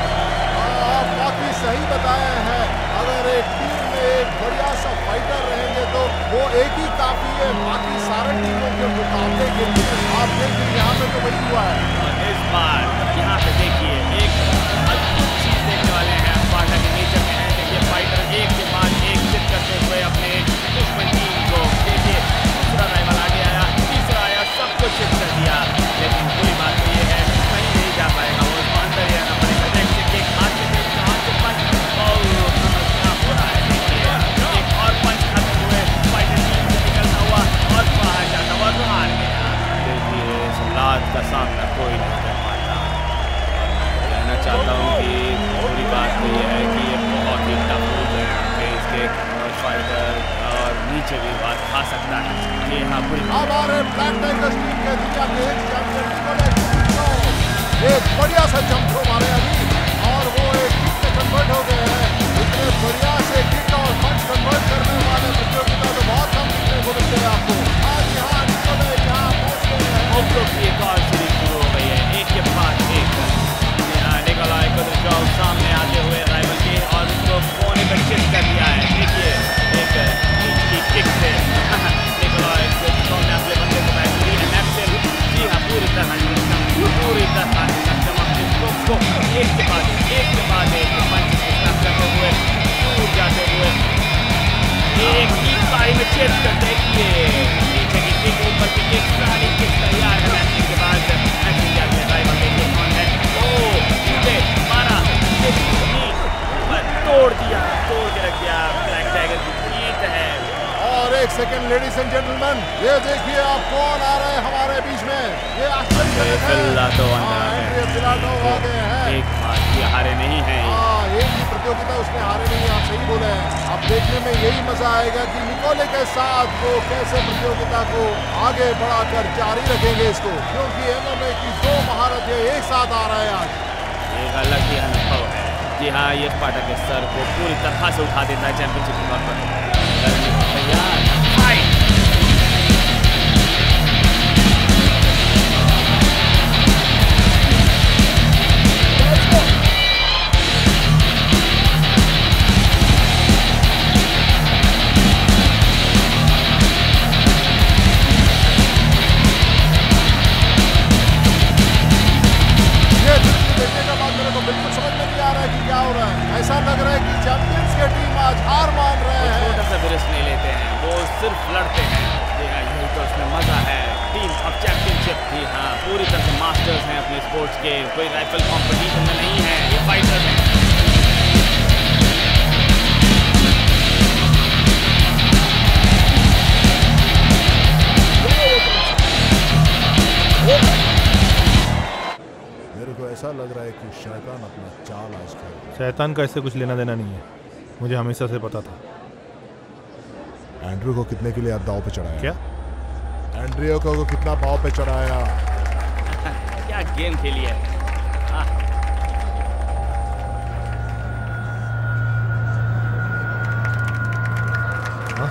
आप काफी सही बताए हैं। अगर एक टीम में एक बढ़िया सा फाइटर रहेंगे तो वो एक ही काफी है बाकी सारे टीमों के मुकाबले के लिए। आप देखिए यहाँ पे तो वही हुआ है। और इस बार यहाँ पे देखिए एक अद्भुत चीज देखने वाले हैं। स्पार्टा के नेचर में है देखिए फाइटर एक के बाद एक जित करते हुए अपने दुश्मन टीम को। देखिए दूसरा राइवल आगे आया, तीसरा आया, सब कुछ हिट कर दिया। लेकिन पूरी बात तो ये है कहीं नहीं जा पाएगा, वो उसको अंदर ही रहना पड़ेगा। देखिए एक हाथ से एक हाथ से पंच और क्या हो रहा है। देखिए एक और पंच खत्म हुए, फाइटर टीम से निकलता हुआ और बाहर जाता हुआ तो हार गया। देखिए इस औलाद का सामना कोई नहीं कर पाता। कहना चाहता हूँ कि हमारे ब्लैक टाइगर्स टीम के दुनिया के एक चैंपियन निकोलस डिक्रो एक बढ़िया सा जंप थ्रो मारे अभी और वो एक किक में कन्वर्ट हो गए हैं। इतने बढ़िया से किक और पंच कन्वर्ट करने वाले प्रतियोगिता तो बहुत कम देखने को मिलते हैं आपको। आज यहाँ निकोलस यहाँ पहुंच गए हैं। ऑफ की एक और सीरीज शुरू हो गई है, एक के बाद एक। यहाँ निकोलाई कुद्रेशोव सामने आते हुए राइवल के और उसको कोने पे किक कर दिया है। देखिए एक नीच की किक से निकोलाई कुद्रेशोव ने अपने बंदे को बैठ ली है। मैक्सिल जी हाँ पूरी तरह पूरी तरह सक्षम अपने स्ट्रोक को एक के बाद एक के बाद एक पंच करते हुए दूर जाते हुए एक नीच पारी में चेस कर देखिए नीचे की किक ऊपर की किक सारी किक तैयार है। मैक्सिल के बाद मैक्सिल जाते हैं राइवल देखिए कौन है। ओ नीचे मारा ऊपर तोड़ दिया तोड़ के रख दिया। ब्लैक टाइगर की जीत है। और एक सेकंड लेडीज एंड जेंटलमैन, ये देखिए आप कौन आ रहे हैं हमारे बीच में। ये आश्चर्यजनक है। फिलाटो अंदर आ गए। फिलाटो आ गए हैं। एक बात ये हारे नहीं है। हाँ एक ही प्रतियोगिता उसने हारे नहीं, आप सही बोले हैं। अब देखने में यही मजा आएगा कि निकोले के साथ वो कैसे प्रतियोगिता को आगे बढ़ाकर जारी रखेंगे इसको, क्योंकि एमएमए की दो महारथी एक साथ आ रहे हैं आज। एक अलग ही अनुभव है। जी हाँ ये स्पार्टा के सर को पूरी तरह से उठा देता है चैंपियनशिप के तौर पर। तैयार फाइट। देखने के बाद मेरे को बिल्कुल समझ में नहीं आ रहा है कि क्या हो रहा है। ऐसा लग रहा है कि चैंपियंस की टीम आज हार मान रहे हैं। छोटा सा भी रिस्क नहीं लेते हैं, वो सिर्फ लड़ते हैं। जी हाँ यही तो उसमें मजा है। Team of championship. जी हाँ पूरी तरह से मास्टर्स हैं अपने स्पोर्ट्स के। कोई राइफल कंपटीशन में नहीं है, ये फाइटर हैं। मेरे को ऐसा लग रहा है कि शैतान अपना चाल आज खेल। शैतान का इससे कुछ लेना देना नहीं है, मुझे हमेशा से पता था। एंड्रू को कितने के लिए आप दाव पे चढ़ाया? क्या एंड्रियो को कितना भाव पे चढ़ाया? क्या गेम खेली है। हाँ?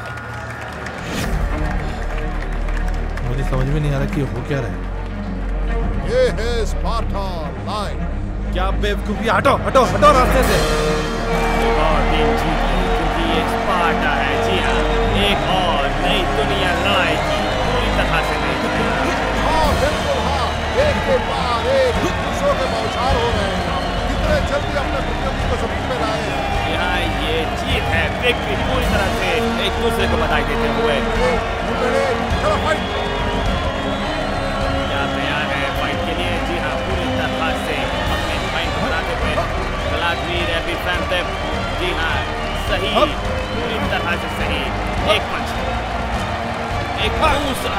मुझे समझ में नहीं आ रहा कि हो क्या रहा है। ये है स्पार्टा लाइन। क्या बेवकूफी, हटो हटो हटो रास्ते से। और टीम जीत गई क्योंकि ये स्पार्टा है। जी हाँ एक और नई दुनिया लड़ाई की पूरी तरह से नई दुनिया। हाँ बिल्कुल हाँ, एक के बाद एक दूसरों के बौछार हो रहे हैं। कितने जल्दी अपने प्रतियोगी को जमीन में लाए हैं। यहाँ ये जीत है विक्ट्री पूरी तरह से एक दूसरे को बधाई देते हुए। चलो फाइट। क्या तैयार है फाइट के लिए? जी हाँ पूरी तरह से अपने फाइट को बनाते हुए गलादवीर एपी फैंटम। जी हाँ सही पूरी तरह से सही। एक पंच एक दूसरा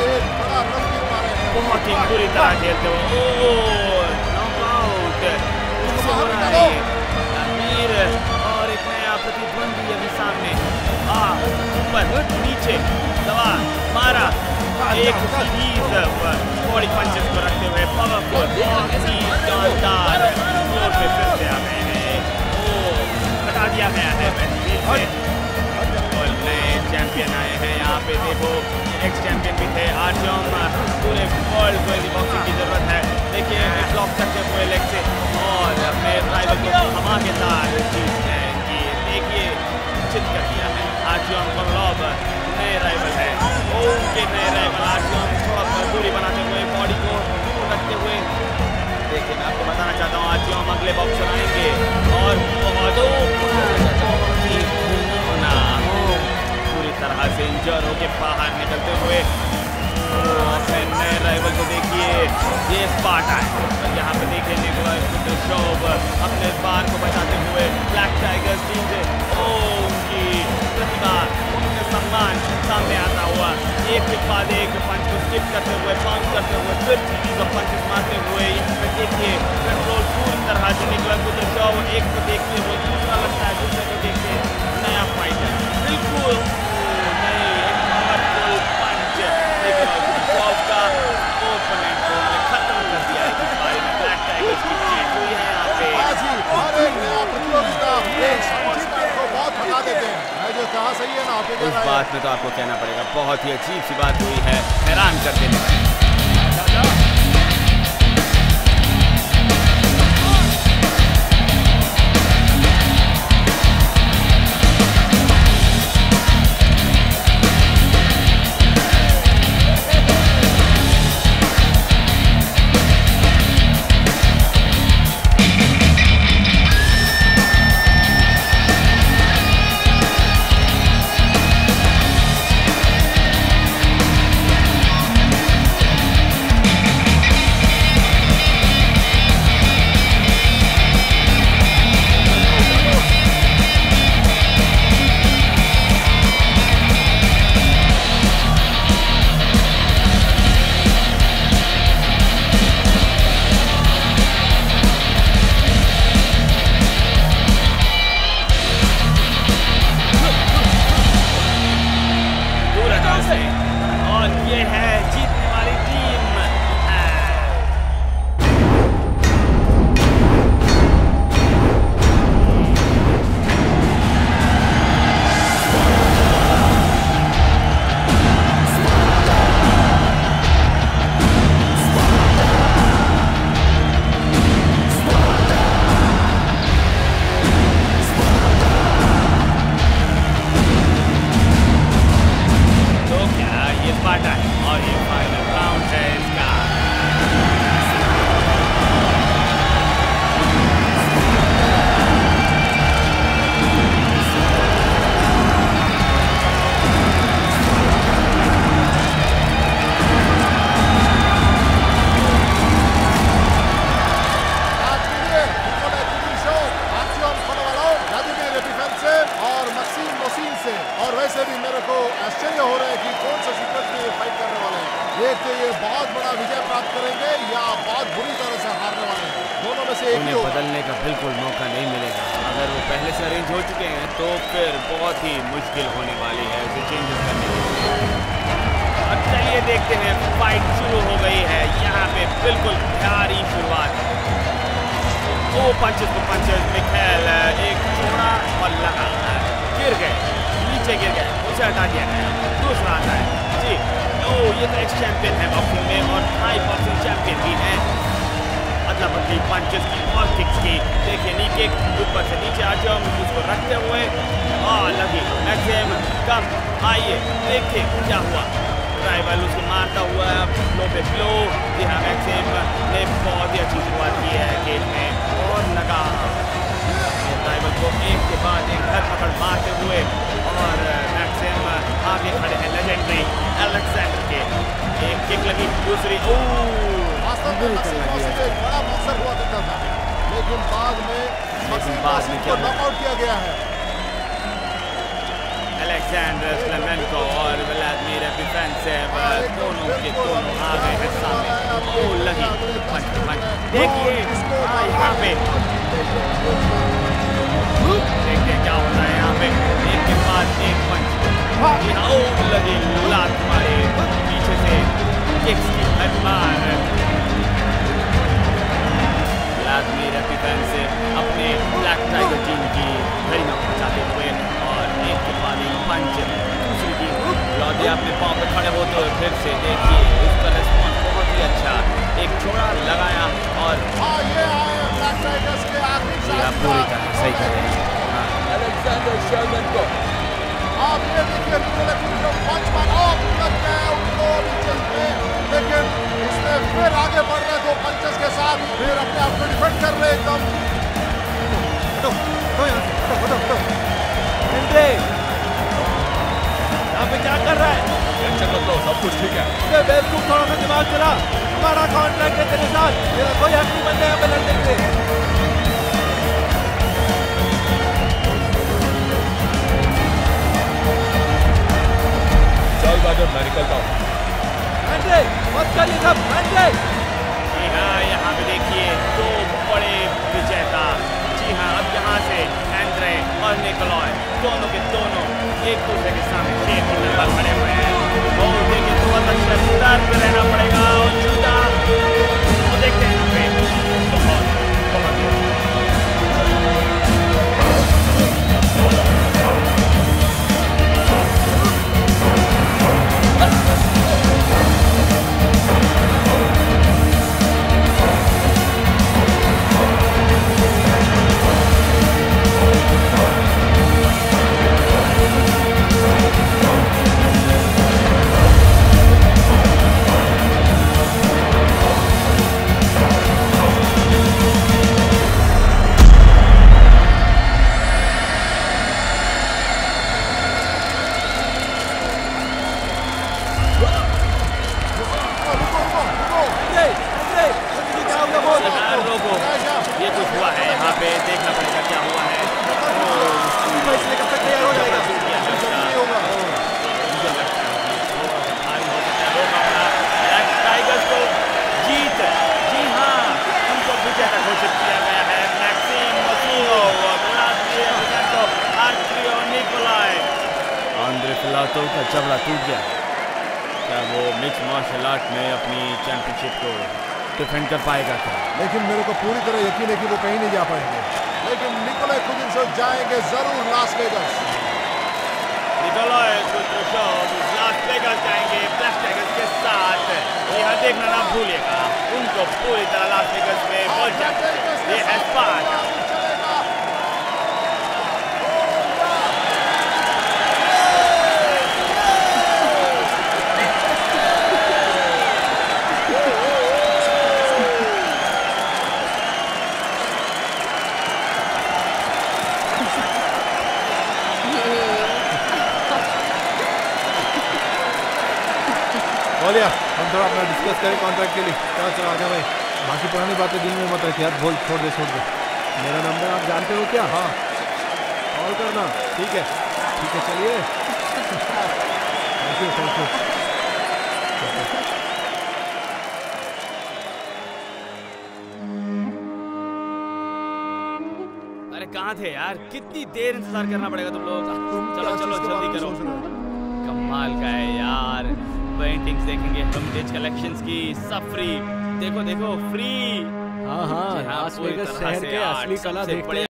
बहुत ही पूरी तरह खेलते हुए। ओह नॉकआउट हो रहा है गलादवीर और एक नया प्रतिद्वंदी अभी सामने। आ ऊपर नीचे दबा मारा एक सीरीज बॉडी पंचेस को रखते हुए पावरफुल बहुत ही शानदार फ्लोर पे फिर से आ गए हैं। ओ हटा दिया गया है बेंच और नए चैंपियन आए हैं यहाँ पे। देखो एक्स चैंपियन भी थे आर्टियम। पूरे वर्ल्ड को इस बॉक्सिंग की जरूरत है। देखिए ब्लॉक करते हुए लेग से और अपने राइवल को धमाकेदार जीत है कि देखिए चित कर दिया है। आर्टियम कॉर्लोव नए राइवल है। ओके नए राइवल आर्टियम थोड़ा दूरी बनाते हुए बॉडी को दूर रखते हुए। देखिए मैं आपको बताना चाहता हूँ आर्टियम अगले बॉक्सर आएंगे और पूरी तरह से इंजर होके बाहर निकलते हुए अपने नए राइवल को देखिए। ये स्पार्टा है और यहाँ पे देखिए निकोलस कुद्रेशोव अपने बार को बचाते हुए ब्लैक टाइगर्स टीम से उनकी प्रतिभा उनका सम्मान सामने आता हुआ एक के बाद एक पंच को स्किप करते हुए बाउंस करते हुए फिर सीरीज ऑफ पंचेस मारते हुए यहाँ पे देखिए कंट्रोल पूरी तरह से निकोलस कुद्रेशोव एक को देखते हुए दूसरा लगता है दूसरे को देखते नया फाइट है बिल्कुल नई पावरफुल पंच कर उस रहा है। बात में तो आपको कहना पड़ेगा, बहुत ही अजीब सी बात हुई है, हैरान कर देने वाली। और ये है जीतने वाली टीम। तो क्या ये पाटा है और ये फाइनल राउंड है इसका। और मक्सीम मोसीन से। और वैसे भी मेरे को आश्चर्य हो रहा है कि कौन सा सीक्वेंस में ये फाइट करने वाले हैं। देखते ये बहुत बड़ा विजय प्राप्त करेंगे या बहुत बुरी तरह से हारने वाले हैं। दोनों में से एक ही उन्हें होगा। बदलने का बिल्कुल मौका नहीं मिलेगा। अगर वो पहले से अरेंज हो चुके हैं तो फिर बहुत ही मुश्किल होने वाली है उसे चेंजेस करने के। अब चलिए देखते हैं, फाइट शुरू हो गई है। यहाँ पे बिल्कुल प्यारी शुरुआत। वो पंचेस को पंचेस मिखेल एक छोड़ा और लगा, गिर गए, नीचे गिर गए, उसे हटा दिया गया। दूसरा आता है जी। ओ ये तो एक्स चैंपियन है बॉक्सिंग में और थाई बॉक्सिंग चैंपियन भी है। अदला बदली पंचेस की और किक्स की। देखिए नी किक ऊपर से नीचे आ जाओ, उसको रखते हुए आ लगी मैक्सिम कम। आइए देखिए क्या हुआ। राइवल उसको मारता हुआ फ्लो पे फ्लो। जी हाँ, मैक्सिम ने बहुत ही अच्छी शुरुआत की है गेम में और लगा राइवल को एक के बाद एक घर पकड़ मारते हुए। और मैक्सिम आगे खड़े हैं लेजेंडरी अलेक्जेंडर के। एक किक लगी, दूसरी ओ वास्तव में मक्सीम मोसीन एक बड़ा मौसर हुआ करता था, लेकिन बाद में मक्सीम बाद में मोसीन क्या को नॉकआउट किया गया है। अलेक्जेंडर स्लेमेंको और व्लादिमीर एपिफेंसेव दोनों के दोनों आ गए हैं सामने। ओ लगी पंच पंच। देखिए हाँ, यहाँ पे देखिए क्या होता है यहाँ पे, एक के बाद एक पंच। ओ लगी लात मारे पीछे से किक्स की भरमार। व्लादिमीर एपिफेंसेव अपने ब्लैक टाइगर टीम की घड़ी में पहुंचाते हुए और एक के बाद एक पंच। दूसरी टीम लौटे अपने पाँव पे खड़े होते हुए फिर से देखिए उसका रिस्पॉन्स बहुत ही अच्छा। एक छोड़ा लगाया और हाँ ये आए ब्लैक टाइगर्स के आखिरी सांस पूरी तरह सही कर रहे हैं। Alexander Shelmenko. आप ये देखिए जो पंच मारा लग गया उनको नीचे पे, लेकिन उसने फिर आगे बढ़ रहे दो पंचेस के साथ, फिर अपने आप को डिफेंड कर रहे एकदम। हटो हटो यहाँ से, हटो हटो हटो। एंड्रे यहाँ पे क्या कर रहा है? टेंशन मत लो, सब कुछ ठीक है। अबे बेवकूफ, थोड़ा सा दिमाग चला। हमारा कॉन्ट्रैक्ट है तेरे साथ, तेरा कोई हक नहीं बनता यहाँ पे लड़ने के लिए। चल राजन, मैं निकलता हूँ। एंड्रे मत कर ये सब, एंड्रे। जी हाँ, यहाँ पे देखिए दो बड़े विजेता। जी हाँ, अब यहाँ से एंड्रे और निकोलॉय दोनों के दोनों एक दूसरे के सामने खेल की नंबर खड़े हुए हैं। और देखिए थोड़ा सा सतर्क रहना पड़ेगा और जूता तो देखते हैं यहाँ पे बहुत बहुत हाथों का जबड़ा टूट गया। क्या वो मिक्स मार्शल आर्ट में अपनी चैंपियनशिप को डिफेंड कर पाएगा क्या? लेकिन मेरे को पूरी तरह यकीन है कि वो कहीं नहीं जा पाएंगे, लेकिन निकोलाई कुद्रेशोव जाएंगे जरूर Las Vegas. Nikolai Kudryashov Las Vegas जाएंगे ब्लैक टाइगर्स के साथ। यहाँ देखना ना भूलिएगा, उनको पूरी तरह लास वेगास में पहुंच जाए। ये है स्पार्टा। बोलिया, हम थोड़ा अपना डिस्कस करें कॉन्ट्रैक्ट के लिए। चलो चलो आजा भाई, बाकी पुरानी बातें दिल में मत रख यार। बोल, छोड़ दे छोड़ दे। मेरा नंबर आप जानते हो क्या? हाँ, कॉल करना। ठीक है ठीक है, चलिए। Thank you thank you. अरे कहाँ थे यार? कितनी देर इंतजार करना पड़ेगा तुम लोगों का? चलो चलो जल्दी करो। कमाल का है यार, पेंटिंग्स देखेंगे हम डिज कलेक्शंस की, सब फ्री। देखो देखो फ्री। हाँ हाँ, लास वेगास शहर के असली कला देखते हैं।